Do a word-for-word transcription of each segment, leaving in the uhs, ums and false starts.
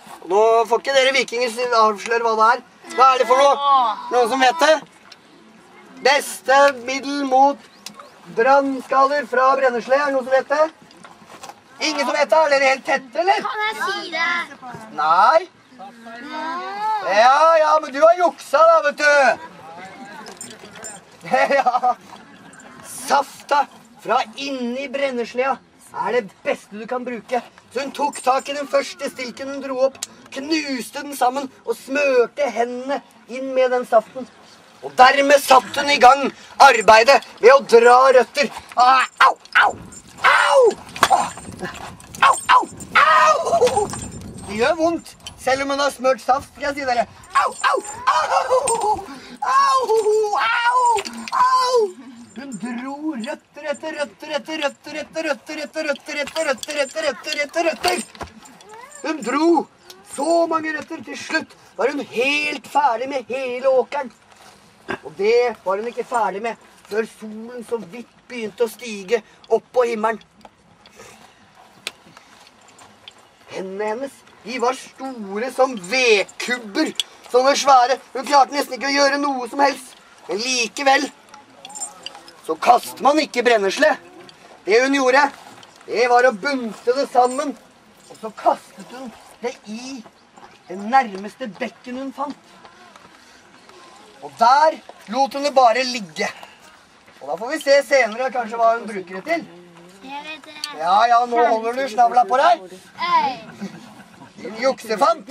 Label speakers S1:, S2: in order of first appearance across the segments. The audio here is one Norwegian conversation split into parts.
S1: Nå får ikke dere vikinger avsløre hva det er. Hva er det for noe? Noen som vet det? Beste middel mot brannskader fra brennesle. Er det noen som vet det? Ingen som vet det? Er dere helt tette, eller?
S2: Kan jeg si det?
S1: Nei. Ja, ja, men du har juksa da, vet du. Ja. Safta fra inni brenneslea er det beste du kan bruke. Så hun tok tak i den første stilken hun dro opp, knuste den sammen og smørte hendene inn med den saften. Og dermed satt hun i gang arbeidet ved å dra røtter. Au, au, au, au, au, au, au. Det gjør vondt, selv om hun har smørt saft, skal jeg si dere. Au, au, au, au, au, au. Hun dro røtter etter røtter etter røtter etter røtter etter røtter etter røtter etter røtter etter røtter. Hun dro så mange røtter, til slutt var hun helt ferdig med hele åkeren. Og det var hun ikke ferdig med før solen så vidt begynte å stige opp på himmelen. Hendene hennes, de var store som vedkubber, sånne svære. Hun klarte nesten ikke å gjøre noe som helst, men likevel så kastet man ikke brennesle. Det hun gjorde, det var å bunte det sammen, og så kastet hun det i den nærmeste bekken hun fant. Og der lot hun det bare ligge. Og da får vi se senere kanskje hva hun bruker det til.
S2: Jeg vet det.
S1: Ja, ja, nå holder du snavla på deg. Din juksefant.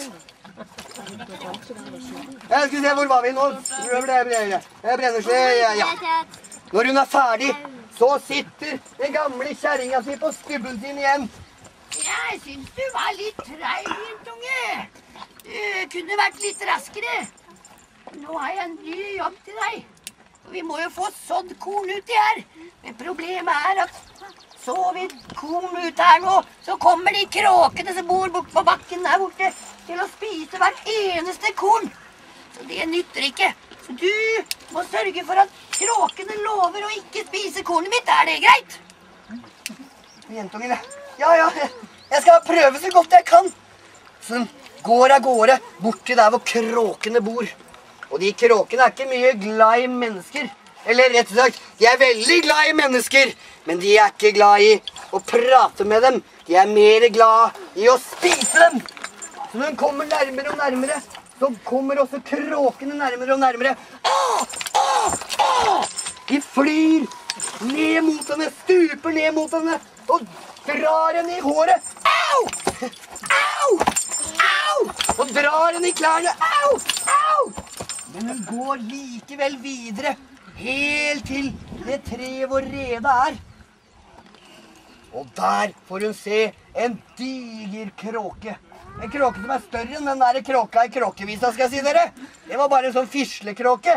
S1: Jeg skal se, hvor var vi nå? Brennesle, ja, ja. Når hun er ferdig, så sitter den gamle kjerringa si på stubben sin igjen.
S3: Jeg syns du var litt treig, jentunge. Du kunne vært litt raskere. Nå har jeg en ny jobb til deg. Vi må jo få sådd korn uti her. Men problemet er at så vi korn ut her nå, så kommer de kråkene som bor bort på bakken der borte til å spise hvert eneste korn. Så det nytter ikke. Så du må sørge for at kråkene lover å ikke spise kornet mitt. Er det greit?
S1: Jentungene, ja, ja, jeg skal prøve så godt jeg kan. Så hun går av gårde bort til der hvor kråkene bor. Og de kråkene er ikke mye glad i mennesker. Eller rett og slett, de er veldig glad i mennesker, men de er ikke glad i å prate med dem. De er mer glad i å spise dem. Så når hun kommer nærmere og nærmere, så kommer også kråkene nærmere og nærmere. Åh, åh, åh! De flyr ned mot henne, stuper ned mot henne, og drar henne i håret. Au! Au! Au! Og drar henne i klærne. Au! Au! Men hun går likevel videre, helt til det treet hvor redet er. Og der får hun se en diger kråke. En kråke som er større enn den der kråka i kråkevisa, skal jeg si dere. Det var bare en sånn fislekråke.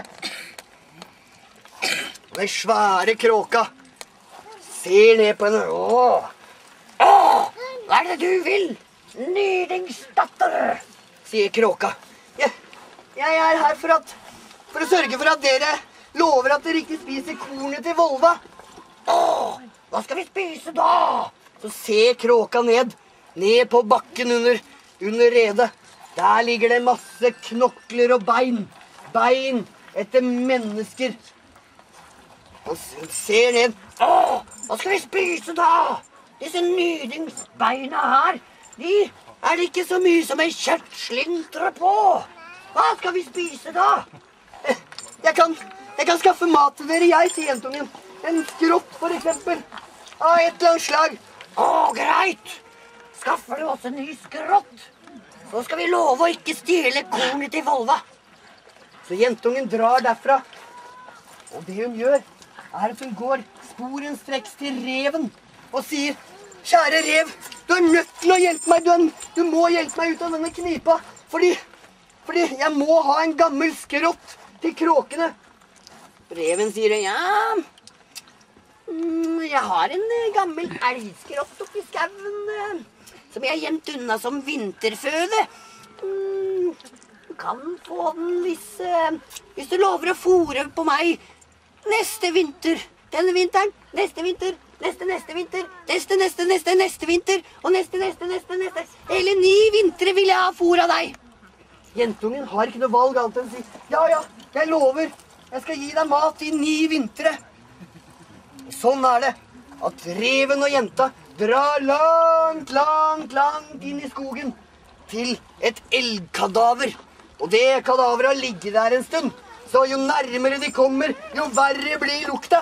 S1: Og den svære kråka ser ned på henne. Åh!
S3: Åh! Hva er det du vil? Nydingsdatter,
S1: sier kråka. Jeg, jeg er her for, at, for å sørge for at dere lover at dere ikke spiser kornet til Volva.
S3: Åh, hva skal vi spise da?
S1: Så ser kråka ned, ned på bakken under, under redet. Der ligger det masse knokler og bein. Bein etter mennesker. Og hun ser ned.
S3: Åh, hva skal vi spise da? Disse nydingsbeina her, de er det ikke så mye som en kjøttslintre på. Hva skal vi spise da?
S1: Jeg kan, jeg kan skaffe mat til dere, jeg, sier jentungen. En skrott, for eksempel. Av et eller annet slag.
S3: Å, greit. Skaffer du også en ny skrott? Så skal vi love å ikke stjele kornet til Volva.
S1: Så jentungen drar derfra. Og det hun gjør, er at hun går sporenstreks til reven og sier, kjære rev, du er nødt til å hjelpe meg. Du, er, du må hjelpe meg ut av denne knipa. Fordi, fordi jeg må ha en gammel skrott til kråkene.
S3: Reven sier, ja, mm, jeg har en gammel elgskrott oppi skauen, som jeg har gjemt unna som vinterføde. Mm, du kan få den hvis, hvis du lover å fôre på meg neste vinter. Denne vinteren, neste vinter, neste, neste vinter, neste, neste, neste, neste vinter, og neste, neste, neste, neste. Hele ni vinter vintre vil jeg ha fôr av deg.
S1: Jentungen har ikke noe valg annet enn å si, ja, ja, jeg lover, jeg skal gi deg mat i ni vintre. Sånn er det, at reven og jenta drar langt, langt, langt inn i skogen til et elgkadaver. Og det kadaveret har ligget der en stund, så jo nærmere de kommer, jo verre blir lukta.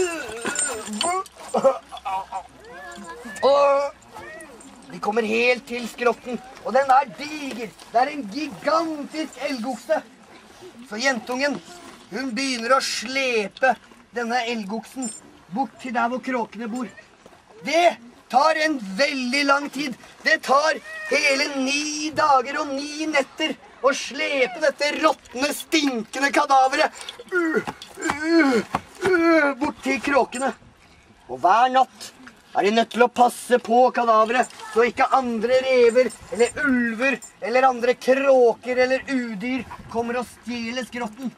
S1: Og de kommer helt til skrotten, og den er diger. Det er en gigantisk elgokse. Så jentungen, hun begynner å slepe denne elgoksen bort til der hvor kråkene bor. Det tar en veldig lang tid. Det tar hele ni dager og ni netter å slepe dette råtne, stinkende kadaveret uh, uh, uh, bort til kråkene. Og hver natt er de nødt til å passe på kadaveret, så ikke andre rever eller ulver eller andre kråker eller udyr kommer og stjeler skrotten.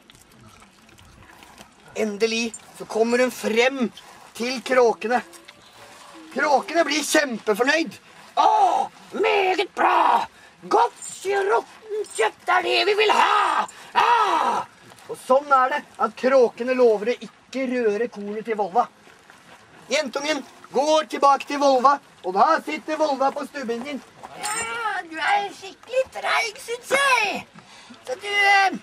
S1: Endelig så kommer hun frem til kråkene. Kråkene blir kjempefornøyd.
S3: Å, meget bra! Godt råttent kjøtt er det vi vil ha! Ah!
S1: Og sånn er det at kråkene lover å ikke røre kornet til Volva. Jentungen går tilbake til Volva, og da sitter Volva på stubben din.
S3: Ja, du er skikkelig treig, synes jeg. Så du, øh,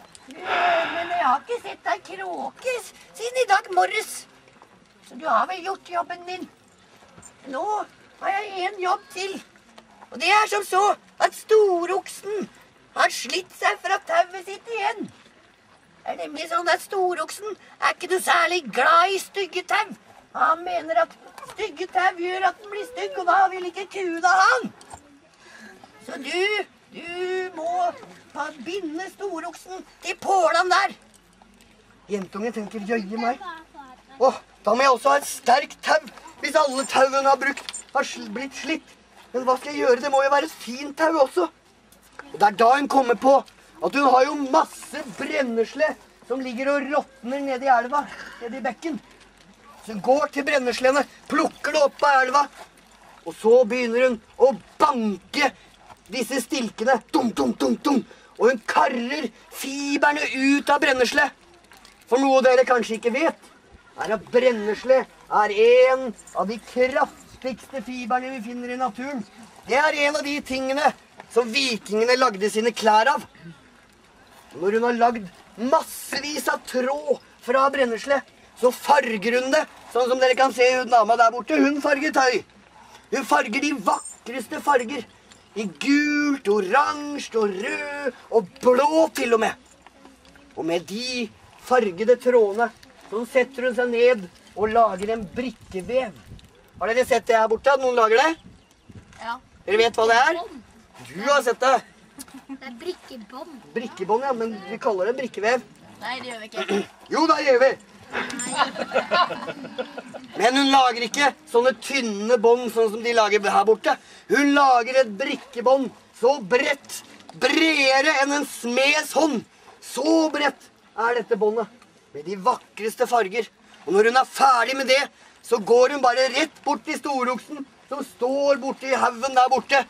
S3: men jeg har ikke sett deg kråke siden i dag morges. Så du har vel gjort jobben din. Nå har jeg en jobb til. Og det er som så at storoksen har slitt seg fra tauet sitt igjen. Det er nemlig sånn at storoksen er ikke noe særlig glad i stygge tau. Han mener at stygge tau gjør at den blir stygg, og da vil ikke kuene ha han. Så du, du må ta binde storoksen til pålan der.
S1: Jentungen tenker, jøye meg. Åh, da må jeg også ha et sterkt tau, hvis alle tauene har brukt, har blitt slitt. Men hva skal jeg gjøre? Det må jo være et fint tau også. Og det er da hun kommer på at hun har jo masse brennesle som ligger og råtner nede i elva, nede i bekken. Så hun går til brenneslene, plukker det opp av elva, og så begynner hun å banke disse stilkene, dum, dum, dum, dum, og hun karrer fiberne ut av brennesle. For noe dere kanskje ikke vet, er at brennesle er en av de kraftigste fiberne vi finner i naturen. Det er en av de tingene som vikingene lagde sine klær av. Når hun har lagd massevis av tråd fra brennesle, så farger hun det, sånn som dere kan se hun dama der borte. Hun farger tøy. Hun farger de vakreste farger. I gult, oransje og rød og blå til og med. Og med de fargede trådene, så setter hun seg ned og lager en brikkevev. Har dere sett det her borte? At noen lager det?
S2: Ja.
S1: Dere vet hva det er? Du har sett det.
S2: Det er brikkebånd.
S1: Brikkebånd, ja, men vi kaller det brikkevev.
S2: Nei, det gjør vi ikke.
S1: Jo, det gjør vi.
S2: Nei.
S1: Men hun lager ikke sånne tynne bånd sånn som de lager her borte. Hun lager et brikkebånd så bredt, bredere enn en smeds hånd. Så bredt er dette båndet, med de vakreste farger. Og når hun er ferdig med det, så går hun bare rett bort til storoksen, som står borte i haugen der borte.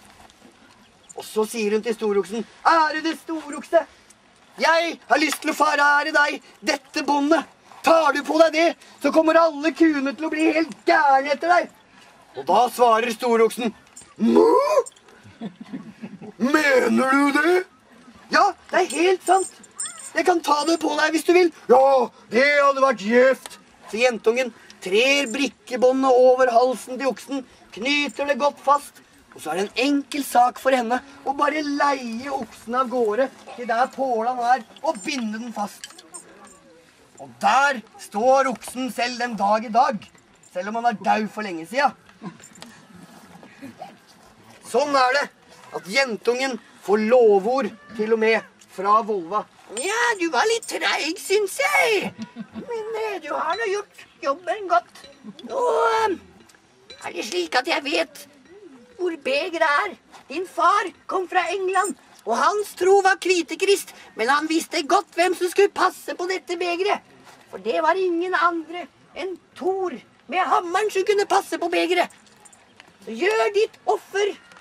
S1: Og så sier hun til storoksen, ærede storokse, jeg har lyst til å forære deg dette båndet. Tar du på deg det, så kommer alle kuene til å bli helt gærne etter deg. Og da svarer storoksen, Mø? Mener du det? Ja, det er helt sant. Jeg kan ta det på deg hvis du vil. Ja, det hadde vært gjevt. Så jentungen trer brikkebåndet over halsen til oksen, knyter det godt fast, og så er det en enkel sak for henne å bare leie oksen av gårde til der pålan er, og binde den fast. Og der står oksen selv den dag i dag, selv om han er død for lenge siden. Sånn er det at jentungen får lovord til og med fra Volva.
S3: Ja, du var litt treig, synes jeg. Men eh, du har nå gjort jobben godt. Nå eh, er det slik at jeg vet hvor begeret er. Din far kom fra England, og hans tro var Kvitekrist, men han visste godt hvem som skulle passe på dette begeret. For det var ingen andre enn Thor med hammeren som kunne passe på begeret. Så gjør ditt offer